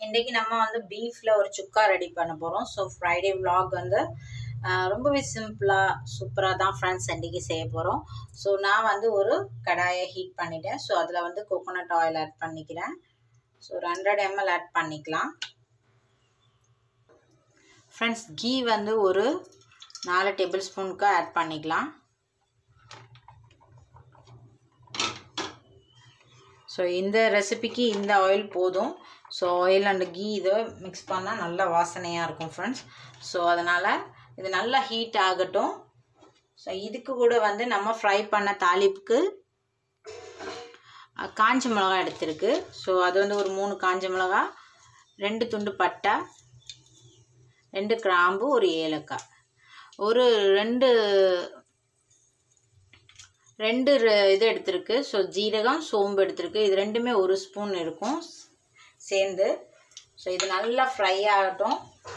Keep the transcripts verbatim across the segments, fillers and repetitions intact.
இன்றைக்கி நம்ம வந்து பீஃபில் ஒரு சுக்கா ரெடி பண்ண போகிறோம். ஸோ ஃப்ரைடே விலாக் வந்து ரொம்பவே சிம்பிளாக சூப்பராக தான் ஃப்ரெண்ட்ஸ் இன்றைக்கி செய்ய போகிறோம். ஸோ நான் வந்து ஒரு கடாயை ஹீட் பண்ணிட்டேன். ஸோ அதில் வந்து கோகோனட் ஆயில் ஆட் பண்ணிக்கிறேன். ஸோ ஒரு ஹண்ட்ரட் எம்எல் ஆட் பண்ணிக்கலாம். ஃப்ரெண்ட்ஸ் கீ வந்து ஒரு நாலு டேபிள் ஸ்பூனுக்கு ஆட் பண்ணிக்கலாம். ஸோ இந்த ரெசிபிக்கு இந்த ஆயில் போதும். ஸோ ஆயில் அண்ட் கீ இதை மிக்ஸ் பண்ணால் நல்லா வாசனையாக இருக்கும் ஃப்ரெண்ட்ஸ். ஸோ அதனால் இது நல்லா ஹீட் ஆகட்டும். ஸோ இதுக்கு கூட வந்து நம்ம ஃப்ரை பண்ண தாளிப்புக்கு காஞ்ச மிளகா எடுத்திருக்கு. ஸோ அது வந்து ஒரு மூணு காஞ்ச மிளகா, ரெண்டு துண்டு பட்டை, ரெண்டு கிராம்பு, ஒரு ஏலக்காய், ஒரு ரெண்டு ரெண்டு இது எடுத்திருக்கு. ஸோ ஜீரகம், சோம்பு எடுத்திருக்கு. இது ரெண்டுமே ஒரு ஸ்பூன் இருக்கும் சேர்ந்து. ஸோ இது நல்லா ஃப்ரை ஆகட்டும்.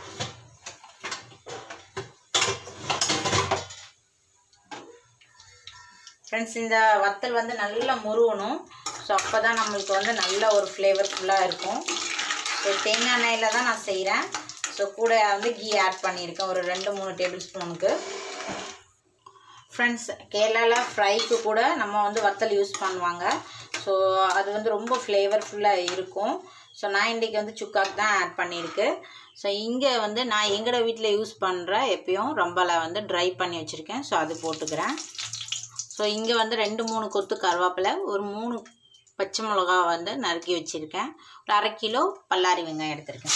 ஃப்ரெண்ட்ஸ் இந்த வத்தல் வந்து நல்லா முருகணும். ஸோ அப்போ தான் நம்மளுக்கு வந்து நல்ல ஒரு ஃப்ளேவர்ஃபுல்லாக இருக்கும். ஸோ தேங்காய் எண்ணெயில் தான் நான் செய்கிறேன். ஸோ கூட வந்து கீ ஆட் பண்ணியிருக்கேன் ஒரு ரெண்டு மூணு டேபிள் ஸ்பூனுக்கு. ஃப்ரெண்ட்ஸ் கேரளாவில் ஃப்ரைக்கு கூட நம்ம வந்து வத்தல் யூஸ் பண்ணுவாங்க. ஸோ அது வந்து ரொம்ப ஃப்ளேவர்ஃபுல்லாக இருக்கும். ஸோ நான் இன்றைக்கி வந்து சுக்காக்கு தான் ஆட் பண்ணியிருக்கு. ஸோ இங்கே வந்து நான் எங்களோட வீட்டில் யூஸ் பண்ணுற எப்பயும் ரொம்பலை வந்து ட்ரை பண்ணி வச்சுருக்கேன். ஸோ அது போட்டுக்கிறேன். ஸோ இங்கே வந்து ரெண்டு மூணு கொத்து கருவேப்பிலை, ஒரு மூணு பச்சை மிளகா வந்து நறுக்கி வச்சுருக்கேன். ஒரு அரை கிலோ பல்லாரி வெங்காயம் எடுத்திருக்கேன்.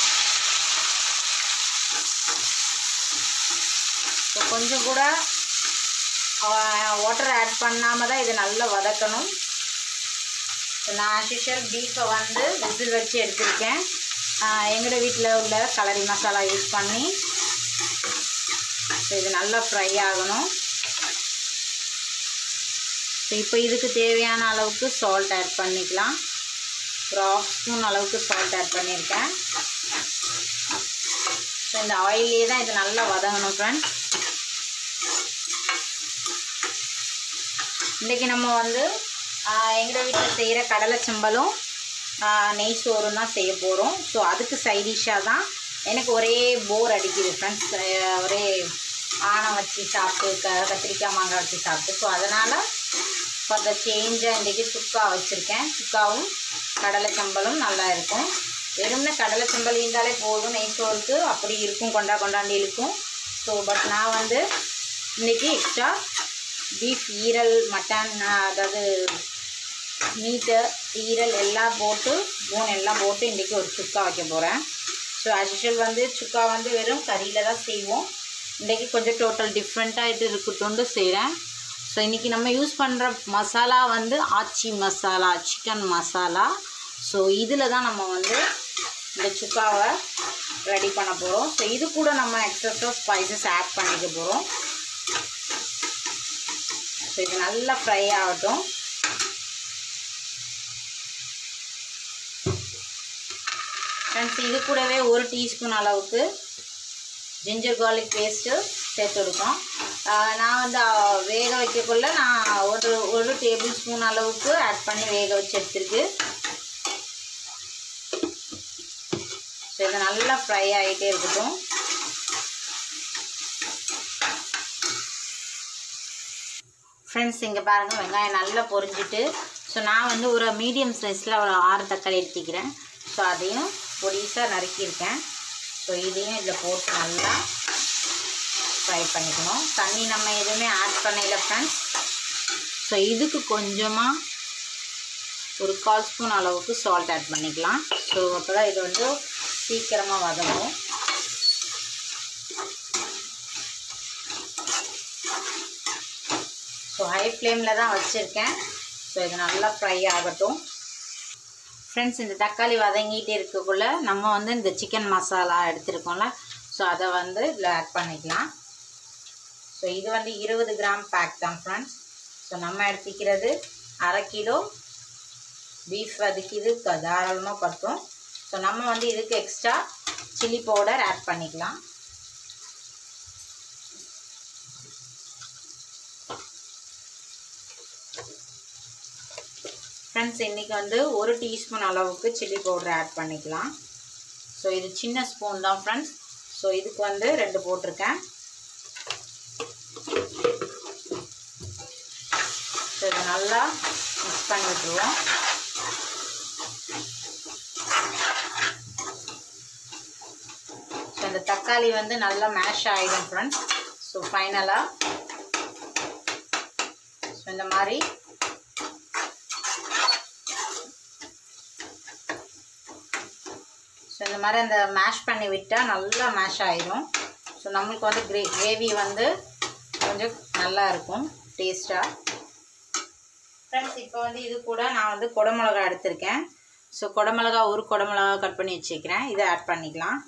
ஸோ கொஞ்சம் கூட வாட்டர் ஆட் பண்ணாமல் தான் இதை நல்லா வதக்கணும். நான் ஆஸ் யூஷுவல் பீஃபை வந்து விசில் வச்சு எடுத்திருக்கேன். எங்களோட வீட்டில் உள்ள கலரி மசாலா யூஸ் பண்ணி. ஸோ இது நல்லா ஃப்ரை ஆகணும். ஸோ இப்போ இதுக்கு தேவையான அளவுக்கு சால்ட் ஆட் பண்ணிக்கலாம். ஒரு ஆஃப் ஸ்பூன் அளவுக்கு சால்ட் ஆட் பண்ணியிருக்கேன். ஸோ இந்த ஆயிலே தான் இது நல்லா வதங்கணும் ஃப்ரெண்ட்ஸ். இன்றைக்கி நம்ம வந்து எங்கள் வீட்டில் செய்கிற கடலை சம்பலும் நெய் சோறும் தான் செய்ய போகிறோம். ஸோ அதுக்கு சைடிஷாக தான் எனக்கு ஒரே போர் அடிக்குது ஃப்ரெண்ட்ஸ். ஒரே ஆணம் வச்சு சாப்பிட்டு க கத்திரிக்காய் மாங்காய் வச்சு சாப்பிட்டு. ஸோ அதனால் ஃபார் த சேஞ்சாக இன்றைக்கி சுக்கா வச்சுருக்கேன். சுக்காவும் கடலை சம்பலும் நல்லா இருக்கும். வெறும்னா கடலை சம்பல் இருந்தாலே போதும் நெய் சோறுக்கு, அப்படி இருக்கும், கொண்டா கொண்டாண்டி இருக்கும். ஸோ பட் நான் வந்து இன்றைக்கி எக்ஸ்ட்ரா பீஃப் ஈரல், மட்டன், அதாவது மீட்டு ஈரல் எல்லாம் போட்டு போன் எல்லாம் போட்டு இன்றைக்கி ஒரு சுக்கா வைக்க போகிறேன். ஸோ ஆஸ் யூஷுவல் வந்து சுக்கா வந்து வெறும் கறியில் தான் செய்வோம். இன்றைக்கி கொஞ்சம் டோட்டல் டிஃப்ரெண்ட்டாக இது இருக்கட்டும்னு செய்கிறேன். ஸோ இன்றைக்கி நம்ம யூஸ் பண்ணுற மசாலா வந்து ஆச்சி மசாலா, சிக்கன் மசாலா. ஸோ இதில் தான் நம்ம வந்து இந்த சுக்காவை ரெடி பண்ண போகிறோம். ஸோ இது கூட நம்ம எக்ஸஸாக ஸ்பைசஸ் ஆட் பண்ணிக்க போகிறோம். ஸோ இது நல்லா ஃப்ரை ஆகட்டும். ஃப்ரெண்ட்ஸ் இது கூடவே ஒரு டீஸ்பூன் அளவுக்கு ஜிஞ்சர் கார்லிக் பேஸ்ட்டு சேர்த்து கொடுப்போம். நான் வந்து வேக வைக்கக்குள்ள நான் ஒரு ஒரு டேபிள் ஸ்பூன் அளவுக்கு ஆட் பண்ணி வேக வச்சு எடுத்துருக்கு. ஸோ இது நல்லா ஃப்ரை ஆகிட்டே இருக்கட்டும். ஃப்ரெண்ட்ஸ் இங்கே பாருங்கள் வெங்காயம் நல்லா பொரிஞ்சிட்டு. ஸோ நான் வந்து ஒரு மீடியம் சைஸில் ஒரு ஆறு தக்காளி எடுத்துக்கிறேன். ஸோ அதையும் பொடிசாக நறுக்கியிருக்கேன். ஸோ இதையும் இதில் போட்டு நல்லா ஃப்ரை பண்ணிக்கணும். தண்ணி நம்ம எதுவுமே ஆட் பண்ணல ஃப்ரெண்ட்ஸ். ஸோ இதுக்கு கொஞ்சமாக ஒரு கால் ஸ்பூன் அளவுக்கு சால்ட் ஆட் பண்ணிக்கலாம். ஸோ அப்போ தான் இது வந்து சீக்கிரமாக வதங்கும். ஸோ ஹை ஃப்ளேமில் தான் வச்சுருக்கேன். ஸோ இது நல்லா ஃப்ரை ஆகட்டும். ஃப்ரெண்ட்ஸ் இந்த தக்காளி வதங்கிட்டு இருக்கக்குள்ளே நம்ம வந்து இந்த சிக்கன் மசாலா எடுத்துருக்கோம்ல, ஸோ அதை வந்து இதில் ஆட் பண்ணிக்கலாம். ஸோ இது வந்து இருபது கிராம் பேக் தான் ஃப்ரெண்ட்ஸ். ஸோ நம்ம எடுத்துக்கிறது அரை கிலோ பீஃப், அதுக்கு இது தாராளமாக பற்றும். ஸோ நம்ம வந்து இதுக்கு எக்ஸ்ட்ரா சில்லி பவுடர் ஆட் பண்ணிக்கலாம். ஃப்ரெண்ட்ஸ் இன்றைக்கி வந்து ஒரு டீஸ்பூன் அளவுக்கு சில்லி பவுடர் ஆட் பண்ணிக்கலாம். ஸோ இது சின்ன ஸ்பூன் தான் ஃப்ரெண்ட்ஸ். ஸோ இதுக்கு வந்து ரெண்டு போட்டிருக்கேன். ஸோ இதை நல்லா மிக்ஸ் பண்ணி விட்டுருவோம். ஸோ இந்த தக்காளி வந்து நல்லா மேஷ் ஆகிடும் ஃப்ரெண்ட்ஸ். ஸோ ஃபைனலாக ஸோ இந்த மாதிரி ஸோ இந்த மாதிரி அந்த மேஷ் பண்ணி விட்டால் நல்லா மேஷ் ஆகிடும். ஸோ நம்மளுக்கு வந்து கிரே கிரேவி வந்து கொஞ்சம் நல்லா இருக்கும் டேஸ்ட்டாக. ஃப்ரெண்ட்ஸ் இப்போ வந்து இது கூட நான் வந்து குடமிளகா எடுத்திருக்கேன். ஸோ குடமிளகா ஒரு குடமிளகா கட் பண்ணி வச்சுக்கிறேன். இதை ஆட் பண்ணிக்கலாம்.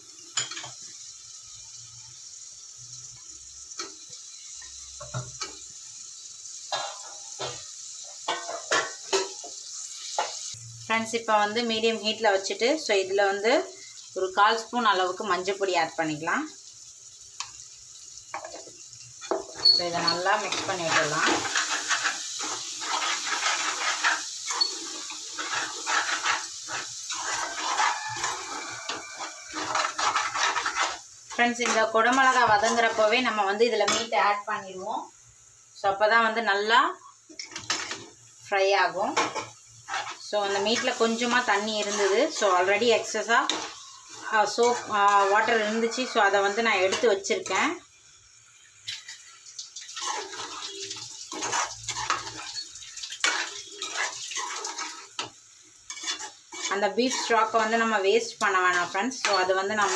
ஃப்ரெண்ட்ஸ் இப்போ வந்து மீடியம் ஹீட்டில் வச்சுட்டு ஸோ இதில் வந்து ஒரு கால் ஸ்பூன் அளவுக்கு மஞ்சள் பொடி ஆட் பண்ணிக்கலாம். ஸோ இதை நல்லா மிக்ஸ் பண்ணி விட்டுடலாம். ஃப்ரெண்ட்ஸ் இந்த குடமிளகா வதங்குறப்பவே நம்ம வந்து இதில் மீட்டை ஆட் பண்ணிடுவோம். ஸோ அப்போ தான் வந்து நல்லா ஃப்ரை ஆகும். ஸோ அந்த மீட்டில் கொஞ்சமாக தண்ணி இருந்தது. ஸோ ஆல்ரெடி எக்ஸஸாக சோப் வாட்டர் இருந்துச்சு. ஸோ அதை வந்து நான் எடுத்து வச்சுருக்கேன். அந்த பீஃப் ஸ்டாக்கை வந்து நம்ம வேஸ்ட் பண்ண வேணாம் ஃப்ரெண்ட்ஸ். ஸோ அது வந்து நம்ம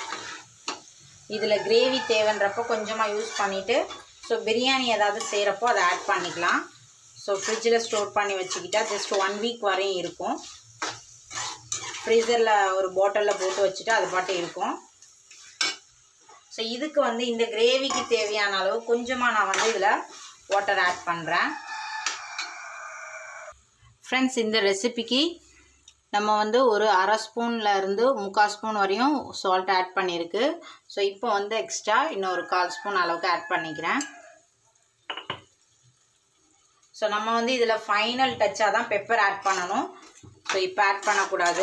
இதில் கிரேவி தேவைன்றப்போ கொஞ்சமாக யூஸ் பண்ணிவிட்டு ஸோ பிரியாணி ஏதாவது செய்கிறப்போ அதை ஆட் பண்ணிக்கலாம். ஸோ ஃப்ரிட்ஜில் ஸ்டோர் பண்ணி வச்சுக்கிட்டா ஜஸ்ட் ஒன் வீக் வரையும் இருக்கும். ஃப்ரீசரில் ஒரு பாட்டிலில் போட்டு வச்சுட்டு அது பாட்டு இருக்கும். ஸோ இதுக்கு வந்து இந்த கிரேவிக்கு தேவையான அளவு கொஞ்சமாக நான் வந்து இதில் வாட்டர் ஆட் பண்ணுறேன். ஃப்ரெண்ட்ஸ் இந்த ரெசிபிக்கு நம்ம வந்து ஒரு அரை ஸ்பூனில் இருந்து முக்கால் ஸ்பூன் வரையும் சால்ட் ஆட் பண்ணியிருக்கு. ஸோ இப்போ வந்து எக்ஸ்ட்ரா இன்னும் ஒரு கால் ஸ்பூன் அளவுக்கு ஆட் பண்ணிக்கிறேன். ஸோ நம்ம வந்து இதில் ஃபைனல் டச்சாக தான் பெப்பர் ஆட் பண்ணணும். ஸோ இப்போ ஆட் பண்ணக்கூடாது.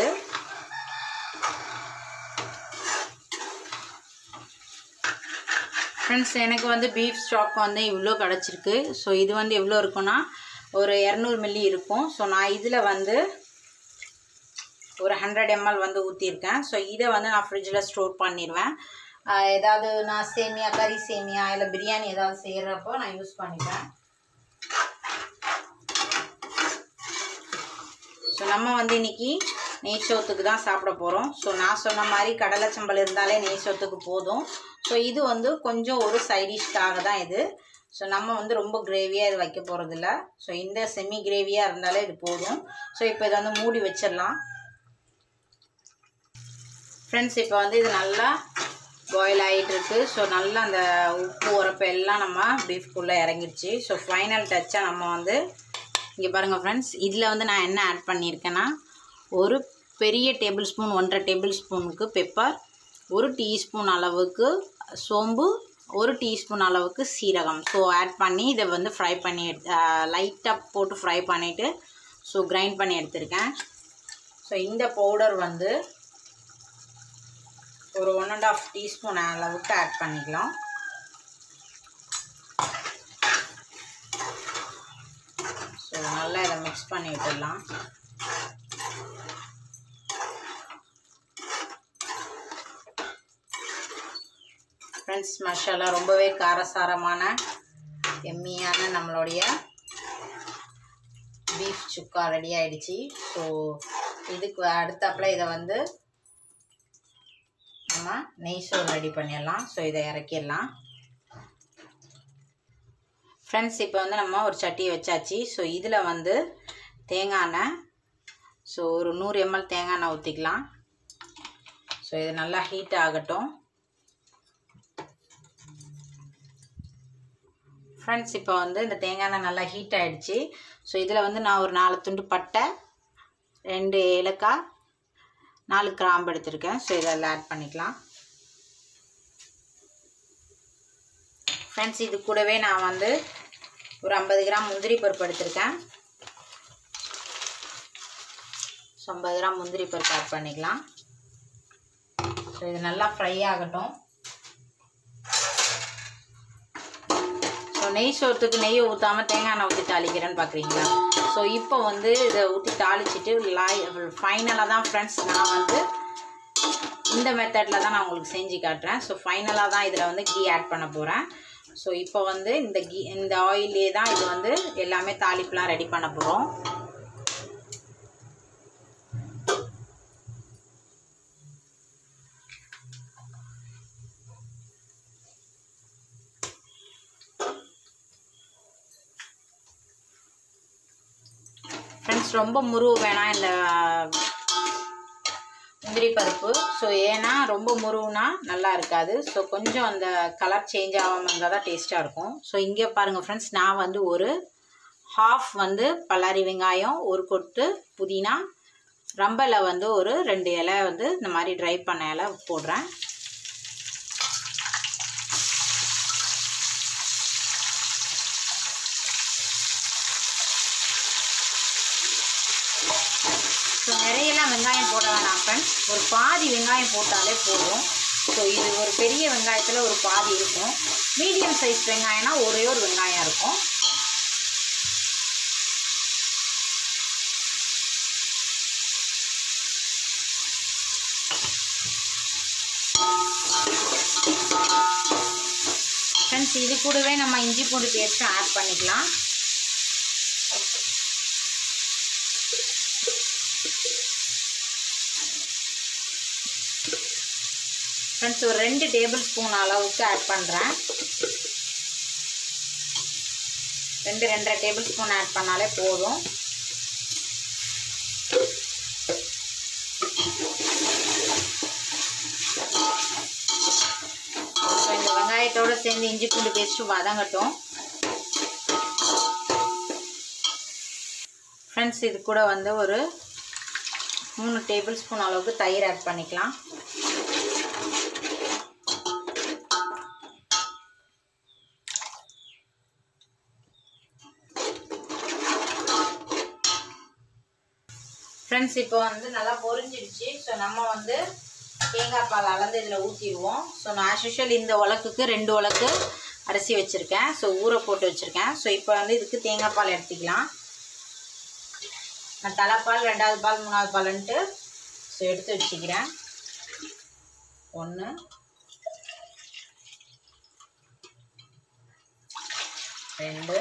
ஃப்ரெண்ட்ஸ் எனக்கு வந்து பீஃப் ஸ்டாக் வந்து இவ்வளோ கிடச்சிருக்கு. ஸோ இது வந்து எவ்வளோ இருக்குன்னா ஒரு இரநூறு மில்லி இருக்கும். ஸோ நான் இதில் வந்து ஒரு ஹண்ட்ரட் எம்எல் வந்து ஊற்றிருக்கேன். ஸோ இதை வந்து நான் ஃப்ரிட்ஜில் ஸ்டோர் பண்ணிடுவேன். ஏதாவது நான் சேமியா கறி சேமியா இல்லை பிரியாணி ஏதாவது செய்கிறப்போ நான் யூஸ் பண்ணிப்பேன். ஸோ நம்ம வந்து இன்றைக்கி நெய் சோத்துக்கு தான் சாப்பிட போகிறோம். ஸோ நான் சொன்ன மாதிரி கடலை சம்பல் இருந்தாலே நெய் சோத்துக்கு போதும். ஸோ இது வந்து கொஞ்சம் ஒரு சைடிஷ்காக தான் இது. ஸோ நம்ம வந்து ரொம்ப கிரேவியாக இது வைக்க போகிறதில்ல. ஸோ இந்த செமி கிரேவியாக இருந்தாலே இது போதும். ஸோ இப்போ இதை வந்து மூடி வச்சிடலாம். ஃப்ரெண்ட்ஸ் இப்போ வந்து இது நல்லா பாயில் ஆகிட்டுருக்கு. ஸோ நல்லா அந்த உப்பு உரப்பு எல்லாம் நம்ம பீஃப்குள்ளே இறங்கிடுச்சு. ஸோ ஃபைனல் டச்சாக நம்ம வந்து இங்கே பாருங்கள் ஃப்ரெண்ட்ஸ், இதில் வந்து நான் என்ன ஆட் பண்ணியிருக்கேன்னா ஒரு பெரிய டேபிள் ஸ்பூன் ஒன்றரை டேபிள் ஸ்பூனுக்கு பெப்பர், ஒரு டீஸ்பூன் அளவுக்கு சோம்பு, ஒரு டீஸ்பூன் அளவுக்கு சீரகம் ஸோ ஆட் பண்ணி இதை வந்து ஃப்ரை பண்ணி எடுத்து லைட்டாக போட்டு ஃப்ரை பண்ணிவிட்டு ஸோ கிரைண்ட் பண்ணி எடுத்திருக்கேன். ஸோ இந்த பவுடர் வந்து ஒரு ஒன் அண்ட் ஆஃப் டீஸ்பூன் அளவுக்கு ஆட் பண்ணிக்கலாம். ஸோ நல்லா இதை மிக்ஸ் பண்ணி விட்டுடலாம். ஃப்ரெண்ட்ஸ் மசாலா ரொம்பவே காரசாரமான எம்மியான நம்மளுடைய பீஃப் சுக்கா ரெடி ஆகிடுச்சு. ஸோ இதுக்கு அடுத்தாப்பில் இதை வந்து நம்ம நெய் சோறு ரெடி பண்ணிடலாம். ஸோ இதை இறக்கிடலாம். ஃப்ரெண்ட்ஸ் இப்போ வந்து நம்ம ஒரு சட்டியை வச்சாச்சு. ஸோ இதில் வந்து தேங்காய் எண்ணெய் ஸோ ஒரு நூறு எம்எல் தேங்காய் எண்ணெய் ஊற்றிக்கலாம். ஸோ இது நல்லா ஹீட் ஆகட்டும். ஃப்ரெண்ட்ஸ் இப்போ வந்து இந்த தேங்காய் எண்ணெய் நல்லா ஹீட் ஆகிடுச்சு. ஸோ இதில் வந்து நான் ஒரு நாலு துண்டு பட்டை, ரெண்டு ஏலக்காய், நாலு கிராம்பு எடுத்திருக்கேன். ஸோ இதெல்லாம் ஆட் பண்ணிக்கலாம். ஃப்ரெண்ட்ஸ் இது கூடவே நான் வந்து ஒரு ஐம்பது கிராம் முந்திரி பருப்பு எடுத்திருக்கேன். ஸோ ஐம்பது கிராம் முந்திரி பருப்பு ஆட் பண்ணிக்கலாம். ஸோ இது நல்லா ஃப்ரை ஆகட்டும். ஸோ நெய் சோத்துக்கு நெய் ஊற்றாமல் தேங்காய் எண்ணெய் ஊற்றி தாளிக்கிறேன்னு பார்க்குறீங்களா? ஸோ இப்போ வந்து இதை ஊற்றி தாளிச்சிட்டு லாய் ஃபைனலாக தான் ஃப்ரெண்ட்ஸ் நான் வந்து இந்த மெத்தடில் தான் நான் உங்களுக்கு செஞ்சு காட்டுறேன். ஸோ ஃபைனலாக தான் இதில் வந்து கீ ஆட் பண்ண போகிறேன். ஸோ இப்போ வந்து இந்த கீ இந்த ஆயிலே தான் இது வந்து எல்லாமே தாளிப்புலாம் ரெடி பண்ண போகிறோம். ஃப்ரெண்ட்ஸ் ரொம்ப முருவு வேணாம் இந்த முந்திரி பருப்பு. ஸோ ஏன்னா ரொம்ப முருவுனா நல்லா இருக்காது. ஸோ கொஞ்சம் அந்த கலர் சேஞ்ச் ஆகாமல் இருந்தால் தான் டேஸ்ட்டாக இருக்கும். ஸோ இங்கே பாருங்கள் ஃப்ரெண்ட்ஸ், நான் வந்து ஒரு ஹாஃப் வந்து பல்லாரி வெங்காயம், ஒரு கொட்டு புதினா, ரம்பலை வந்து ஒரு ரெண்டு இலை வந்து இந்த மாதிரி ட்ரை பண்ண இலை போடுறேன். ஸோ நிறையெல்லாம் வெங்காயம் போட வேணாம் ஃப்ரெண்ட்ஸ், ஒரு பாதி வெங்காயம் போட்டாலே போதும். ஸோ இது ஒரு பெரிய வெங்காயத்தில் ஒரு பாதி இருக்கும். மீடியம் சைஸ் வெங்காயம்னா ஒரே ஒரு வெங்காயம் இருக்கும். ஃப்ரெண்ட்ஸ் இது கூடவே நம்ம இஞ்சி பூண்டு பேஸ்ட்டும் ஆட் பண்ணிக்கலாம். ஃப்ரெண்ட்ஸ் ஒரு ரெண்டு டேபிள் ஸ்பூன் அளவுக்கு ஆட் பண்ணுறேன். ரெண்டு ரெண்டரை டேபிள் ஸ்பூன் ஆட் பண்ணாலே போதும். ஸோ இந்த வெங்காயத்தோடு சேர்ந்து இஞ்சி பூண்டு பேஸ்ட்டு வதங்கட்டும். ஃப்ரெண்ட்ஸ் இது கூட வந்து ஒரு மூணு டேபிள் ஸ்பூன் அளவுக்கு தயிர் ஆட் பண்ணிக்கலாம். ஃப்ரெண்ட்ஸ் இப்போ வந்து நல்லா பொரிஞ்சிடுச்சு. ஸோ நம்ம வந்து தேங்காய் பால் அளந்து இதில் ஊற்றிடுவோம். ஸோ நான் ஆஸ் யூஷுவல் இந்த உலக்குக்கு ரெண்டு உலக்கு அரிசி வச்சுருக்கேன். ஸோ ஊற போட்டு வச்சுருக்கேன். ஸோ இப்போ வந்து இதுக்கு தேங்காய் பால் எடுத்துக்கலாம். நான் தலைப்பால், ரெண்டாவது பால், மூணாவது பால்ன்ட்டு ஸோ எடுத்து வச்சுக்கிறேன். ஒன்று, ரெண்டு,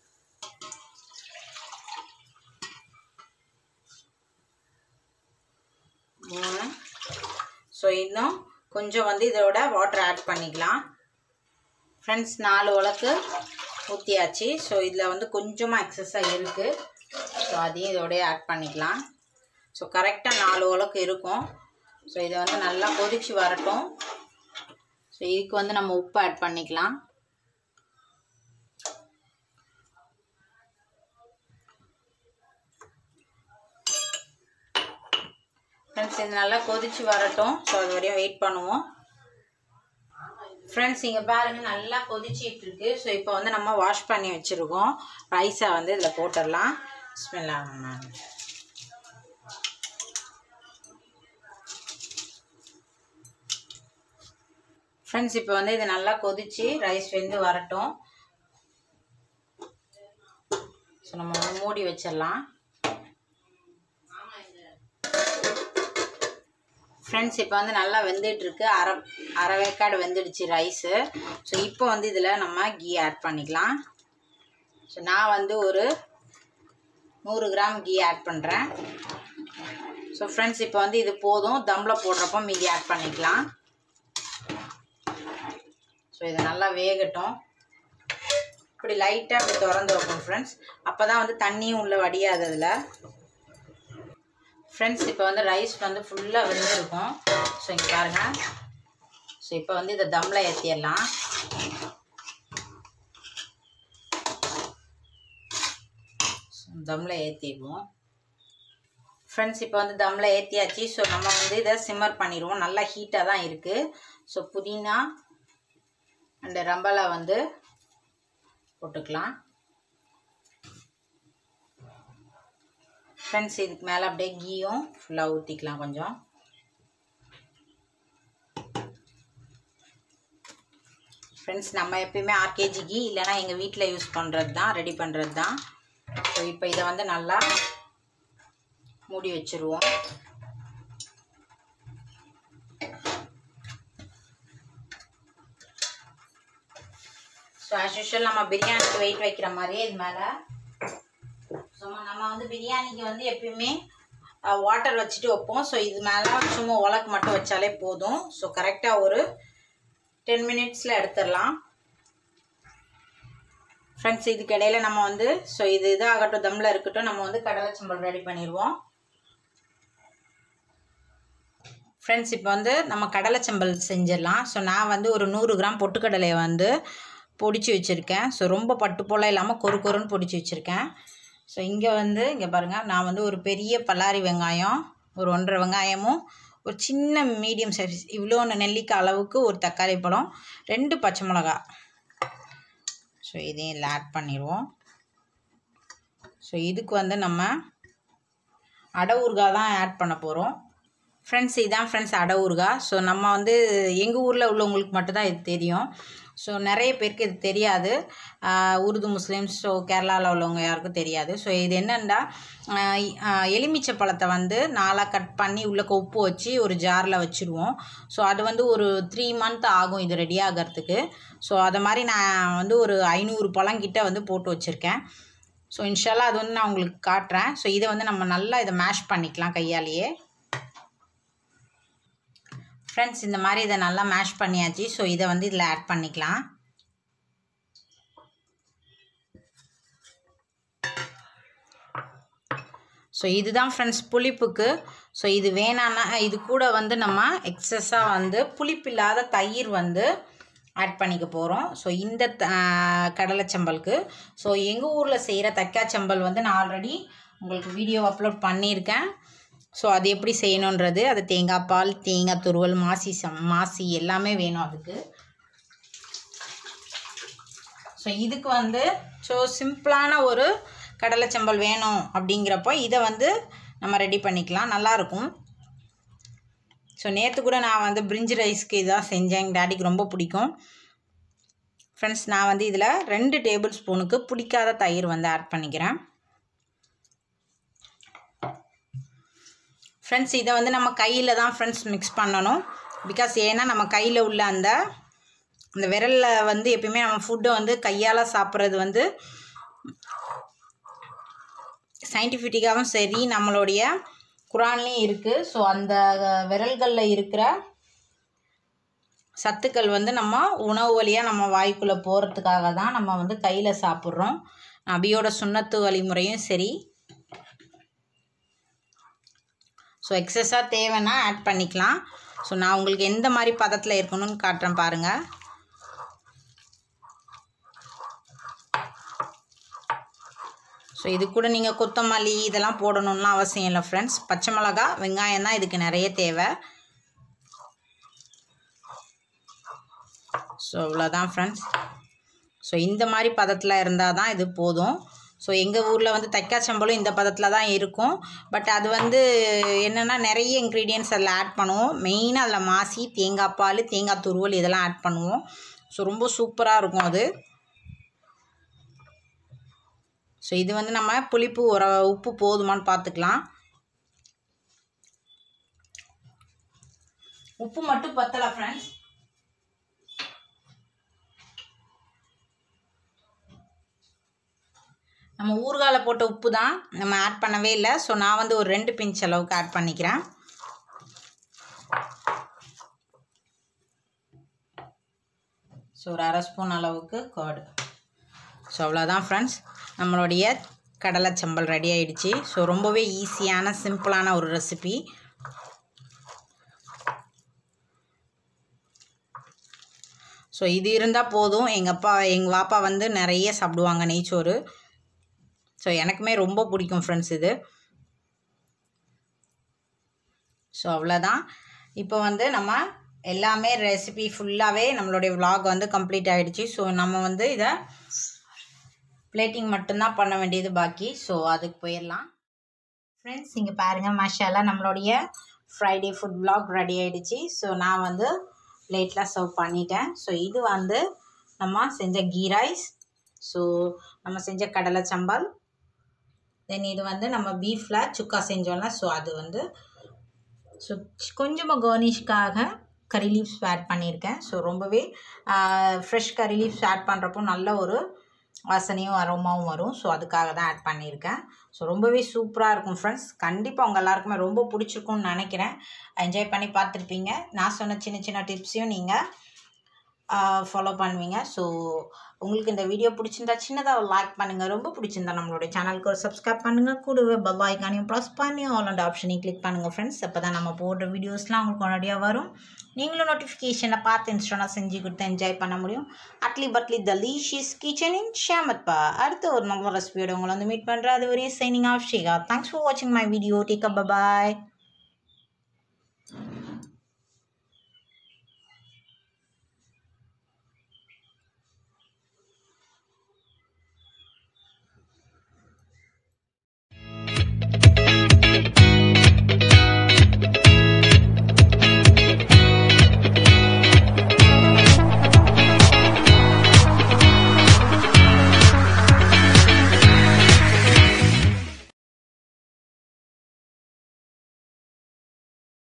மூணு. ஸோ இன்னும் கொஞ்சம் வந்து இதோட வாட்டர் ஆட் பண்ணிக்கலாம். ஃப்ரெண்ட்ஸ் நாலு உலக்கு ஊற்றியாச்சு. ஸோ இதில் வந்து கொஞ்சமாக எக்ஸஸாக இருக்குது. ஸோ அதையும் இதோடய ஆட் பண்ணிக்கலாம். ஸோ கரெக்டாக நாலு உலக்கு இருக்கும். ஸோ இதை வந்து நல்லா கொதிச்சு வரட்டும். ஸோ இதுக்கு வந்து நம்ம உப்பு ஆட் பண்ணிக்கலாம். ஃப்ரெண்ட்ஸ் இது நல்லா கொதிச்சு வரட்டும். ஸோ அது வரையும் வெயிட் பண்ணுவோம். ஃப்ரெண்ட்ஸ் இங்கே பாருங்கள் நல்லா கொதிச்சிட்டு இருக்கு. ஸோ இப்போ வந்து நம்ம வாஷ் பண்ணி வச்சுருக்கோம் ரைஸை வந்து இதில் போட்டுடலாம். பிஸ்மில்லாஹ். ஃப்ரெண்ட்ஸ் இப்போ வந்து இது நல்லா கொதிச்சு ரைஸ் வெந்து வரட்டும். ஸோ நம்ம வந்து மூடி வச்சிடலாம். ஃப்ரெண்ட்ஸ் இப்போ வந்து நல்லா வெந்துட்டுருக்கு. அரை அரை வேக்காடு வெந்துடுச்சு ரைஸு. ஸோ இப்போ வந்து இதில் நம்ம கீ ஆட் பண்ணிக்கலாம். ஸோ நான் வந்து ஒரு நூறு கிராம் கீ ஆட் பண்ணுறேன். ஸோ ஃப்ரெண்ட்ஸ் இப்போ வந்து இது போதும். தம்மில் போடுறப்போ மீதி ஆட் பண்ணிக்கலாம். ஸோ இது நல்லா வேகட்டும். இப்படி லைட்டாக அப்படி திறந்து வைப்போம் ஃப்ரெண்ட்ஸ். அப்போ தான் வந்து தண்ணியும் உள்ளே வடியாது அதில். ஃப்ரெண்ட்ஸ் இப்போ வந்து ரைஸ் வந்து ஃபுல்லாக வெந்திருக்கும். ஸோ இங்கே பாருங்கள். ஸோ இப்போ வந்து இதை தம்மில் ஏற்றிடலாம். தம்மில் ஏற்றிடுவோம். ஃப்ரெண்ட்ஸ் இப்போ வந்து தம்மில் ஏற்றியாச்சு. ஸோ நம்ம வந்து இதை சிம்மர் பண்ணிடுவோம். நல்லா ஹீட்டாக தான் இருக்குது. ஸோ புதினா அண்டு ரம்பலை வந்து போட்டுக்கலாம். ஃப்ரெண்ட்ஸ் இதுக்கு மேலே அப்படியே கீயும் ஃபுல்லாக ஊற்றிக்கலாம் கொஞ்சம். ஃப்ரெண்ட்ஸ் நம்ம எப்பயுமே ஆர்கேஜி கீ இல்லைனா எங்கள் வீட்டில் யூஸ் பண்ணுறது தான், ரெடி பண்ணுறது தான். ஸோ இப்போ இதை வந்து நல்லா மூடி வச்சுருவோம். ஸோ ஆஸ் யூஷுவல் நம்ம பிரியாணிக்கு வெயிட் வைக்கிற மாதிரியே இது மேலே. ஸோ நம்ம வந்து பிரியாணிக்கு வந்து எப்பயுமே வாட்டர் வச்சுட்டு வைப்போம். ஸோ இது மேலே சும்மா உலக்கு மட்டும் வச்சாலே போதும். ஸோ கரெக்டாக ஒரு டென் மினிட்ஸில் எடுத்துடலாம். ஃப்ரெண்ட்ஸ் இதுக்கு இடையில நம்ம வந்து ஸோ இது இதாகட்டும், தம்மில் இருக்கட்டும், நம்ம வந்து கடலை சம்பல் ரெடி பண்ணிடுவோம். ஃப்ரெண்ட்ஸ் இப்போ வந்து நம்ம கடலை சம்பல் செஞ்சிடலாம். ஸோ நான் வந்து ஒரு நூறு கிராம் பொட்டுக்கடலையை வந்து பொடிச்சு வச்சுருக்கேன். ஸோ ரொம்ப பட்டு போல் இல்லாமல் கொரு கொருன்னு பொடிச்சு வச்சுருக்கேன். ஸோ இங்கே வந்து இங்கே பாருங்கள், நான் வந்து ஒரு பெரிய பல்லாரி வெங்காயம், ஒரு ஒன்றரை வெங்காயமும், ஒரு சின்ன மீடியம் சைஸ் இவ்வளோ நெல்லிக்காய் அளவுக்கு ஒரு தக்காளி பழம், ரெண்டு பச்சை மிளகா. ஸோ இதையும் இதில் ஆட் பண்ணிடுவோம். ஸோ இதுக்கு வந்து நம்ம அடை ஊறுகாய் தான் ஆட் பண்ண போகிறோம். ஃப்ரெண்ட்ஸ் இதான் ஃப்ரெண்ட்ஸ் அடை ஊறுகாய். ஸோ நம்ம வந்து எங்கள் ஊரில் உள்ளவங்களுக்கு மட்டும்தான் இது தெரியும். ஸோ நிறைய பேருக்கு இது தெரியாது, உருது முஸ்லீம்ஸ், ஸோ கேரளாவில் உள்ளவங்க யாருக்கும் தெரியாது. ஸோ இது என்னென்னா, எலுமிச்சை பழத்தை வந்து நாலாக கட் பண்ணி உள்ளே உப்பு வச்சு ஒரு ஜாரில் வச்சுருவோம். ஸோ அது வந்து ஒரு த்ரீ மந்த் ஆகும் இது ரெடி ஆகிறதுக்கு. ஸோ அதை மாதிரி நான் வந்து ஒரு ஐநூறு பழங்கிட்ட வந்து போட்டு வச்சுருக்கேன். ஸோ இன்ஷால்லா அது வந்து நான் உங்களுக்கு காட்டுறேன். ஸோ இதை வந்து நம்ம நல்லா இதை மேஷ் பண்ணிக்கலாம் கையாலேயே. ஃப்ரெண்ட்ஸ் இந்த மாதிரி இதை நல்லா மேஷ் பண்ணியாச்சு. ஸோ இதை வந்து இதில் ஆட் பண்ணிக்கலாம். ஸோ இதுதான் ஃப்ரெண்ட்ஸ் புளிப்புக்கு. ஸோ இது வேணான்னா இது கூட வந்து நம்ம எக்ஸஸாக வந்து புளிப்பில்லாத தயிர் வந்து ஆட் பண்ணிக்க போகிறோம். ஸோ இந்த கடலை சம்பலுக்கு. ஸோ எங்கள் ஊரில் செய்கிற தக்காய் சம்பல் வந்து நான் ஆல்ரெடி உங்களுக்கு வீடியோ அப்லோட் பண்ணியிருக்கேன். ஸோ அது எப்படி செய்யணுன்றது, அது தேங்காய் பால், தேங்காய் துருவல், மாசி சம் மாசி எல்லாமே வேணும் அதுக்கு. ஸோ இதுக்கு வந்து ஸோ சிம்பிளான ஒரு கடலை சம்பல் வேணும் அப்படிங்கிறப்போ இதை வந்து நம்ம ரெடி பண்ணிக்கலாம், நல்லாயிருக்கும். ஸோ நேற்று கூட நான் வந்து பிரிஞ்சி ரைஸ்க்கு இதான் செஞ்சேன், எங்கள் டாடிக்கு ரொம்ப பிடிக்கும். ஃப்ரெண்ட்ஸ் நான் வந்து இதில் ரெண்டு டேபிள் ஸ்பூனுக்கு புளிக்காத தயிர் வந்து ஆட் பண்ணிக்கிறேன். ஃப்ரெண்ட்ஸ் இதை வந்து நம்ம கையில் தான் ஃப்ரெண்ட்ஸ் மிக்ஸ் பண்ணணும். பிகாஸ் ஏன்னா நம்ம கையில் உள்ள அந்த அந்த விரலில் வந்து எப்பயுமே நம்ம ஃபுட்டை வந்து கையால் சாப்பிட்றது வந்து சயின்டிஃபிக்காகவும் சரி நம்மளுடைய குரான்லேயும் இருக்குது. ஸோ அந்த விரல்களில் இருக்கிற சத்துக்கள் வந்து நம்ம உணவு வழியாக நம்ம வாய்க்குள்ளே போகிறதுக்காக தான் நம்ம வந்து கையில் சாப்பிட்றோம். நபியோட சுன்னத்து வழிமுறையும் சரி. ஸோ எக்ஸஸாக தேவைன்னா ஆட் பண்ணிக்கலாம். ஸோ நான் உங்களுக்கு எந்த மாதிரி பதத்தில் இருக்கணும்னு காட்டுறேன் பாருங்கள். ஸோ இது கூட நீங்கள் கொத்தமல்லி இதெல்லாம் போடணும்லாம் அவசியம் இல்லை ஃப்ரெண்ட்ஸ். பச்சை மிளகா, வெங்காயம் தான் இதுக்கு நிறைய தேவை. ஸோ இவ்வளோதான் ஃப்ரெண்ட்ஸ். ஸோ இந்த மாதிரி பதத்தில் இருந்தால் தான் இது போதும். ஸோ எங்கள் ஊரில் வந்து தக்காய் சம்பலும் இந்த பதத்தில் தான் இருக்கும். பட் அது வந்து என்னென்னா நிறைய இன்க்ரீடியன்ட்ஸ் அதில் ஆட் பண்ணுவோம். மெயினாக அதில் மாசி, தேங்காய் பால், தேங்காய் துருவல் இதெல்லாம் ஆட் பண்ணுவோம். ஸோ ரொம்ப சூப்பராக இருக்கும் அது. ஸோ இது வந்து நம்ம புளிப்பு ஒரு உப்பு போதுமான்னு பார்த்துக்கலாம். உப்பு மட்டும் பத்தலை ஃப்ரெண்ட்ஸ். நம்ம ஊறுகாயில் போட்ட உப்பு தான் நம்ம ஆட் பண்ணவே இல்லை. ஸோ நான் வந்து ஒரு ரெண்டு பிஞ்ச் அளவுக்கு ஆட் பண்ணிக்கிறேன். ஸோ ஒரு அரை ஸ்பூன் அளவுக்கு கர்டு. ஸோ அவ்வளோதான் ஃப்ரெண்ட்ஸ், நம்மளுடைய கடலை சம்பல் ரெடி ஆகிடுச்சு. ஸோ ரொம்பவே ஈஸியான சிம்பிளான ஒரு ரெசிபி. ஸோ இது இருந்தால் போதும். எங்கள் அப்பா எங்கள் வாப்பா வந்து நிறைய சாப்பிடுவாங்க நெய்ச்சோறு. ஸோ எனக்குமே ரொம்ப பிடிக்கும் ஃப்ரெண்ட்ஸ் இது. ஸோ அவ்வளோதான். இப்போ வந்து நம்ம எல்லாமே ரெசிபி ஃபுல்லாகவே நம்மளுடைய விலாக் வந்து கம்ப்ளீட் ஆகிடுச்சு. ஸோ நம்ம வந்து இதை பிளேட்டிங் மட்டும்தான் பண்ண வேண்டியது பாக்கி. ஸோ அதுக்கு போயிடலாம் ஃப்ரெண்ட்ஸ். இங்கே பாருங்கள், மாஷால்லா நம்மளுடைய ஃப்ரைடே ஃபுட் விலாக் ரெடி ஆகிடுச்சு. ஸோ நான் வந்து பிளேட்டில் சர்வ் பண்ணிட்டேன். ஸோ இது வந்து நம்ம செஞ்ச கீ ரைஸ். ஸோ நம்ம செஞ்ச கடலை சம்பல். தென் இது வந்து நம்ம பீஃபில் சுக்கா செஞ்சோம்ல, ஸோ அது வந்து ஸோ கொஞ்சமாக கார்னிஷ்காக கறி லீவ்ஸ் ஆட் பண்ணியிருக்கேன். ஸோ ரொம்பவே ஃப்ரெஷ் கறி லீவ்ஸ் ஆட் பண்ணுறப்போ நல்ல ஒரு வாசனையும் அரோமாவும் வரும். ஸோ அதுக்காக தான் ஆட் பண்ணியிருக்கேன். ஸோ ரொம்பவே சூப்பராக இருக்கும் ஃப்ரெண்ட்ஸ். கண்டிப்பாக உங்கள் எல்லாருக்குமே ரொம்ப பிடிச்சிருக்கும்னு நினைக்கிறேன். என்ஜாய் பண்ணி பார்த்துருப்பீங்க. நான் சொன்ன சின்ன சின்ன டிப்ஸையும் நீங்கள் ஃபாலோ பண்ணுவீங்க. ஸோ உங்களுக்கு இந்த வீடியோ பிடிச்சிருந்தா சின்னதாக லைக் பண்ணுங்கள். ரொம்ப பிடிச்சிருந்தா நம்மளுடைய சேனலுக்கு ஒரு சப்ஸ்கிரைப் பண்ணுங்கள். கூடவே பெல் ஐக்கானையும் ப்ரெஸ் பண்ணி ஆல் அண்ட் ஆப்ஷனையும் கிளிக் பண்ணுங்கள் ஃப்ரெண்ட்ஸ். அப்போ தான் நம்ம போடுற வீடியோஸ்லாம் உங்களுக்கு உடனடியாக வரும். நீங்களும் நோட்டிஃபிகேஷனை பார்த்து இன்ஸ்டாலாக செஞ்சு கொடுத்து என்ஜாய் பண்ண முடியும். அட்லி பட்லி டெலிஷியஸ் கிச்சன் இன் ஷா மத்பாக். அடுத்த ஒரு நல்ல ரெசிபியோட உங்களை வந்து மீட் பண்ணுறேன். அது வரையும் signing off Shekha. Thanks for வாட்சிங் my video. Take up, bye.